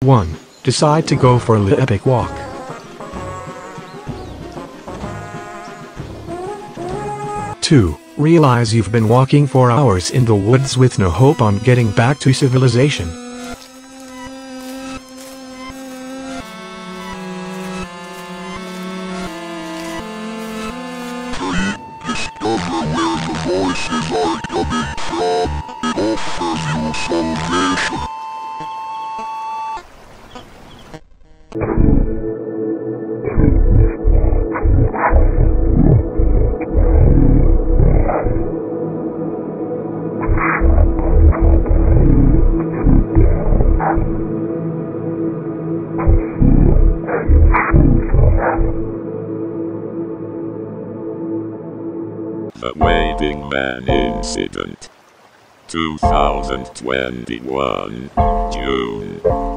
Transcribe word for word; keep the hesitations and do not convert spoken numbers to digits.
one. Decide to go for the epic walk. two. Realize you've been walking for hours in the woods with no hope on getting back to civilization. three. Discover where the voices are coming from. It offers you salvation. The Waving Man Incident. two thousand twenty-one, June.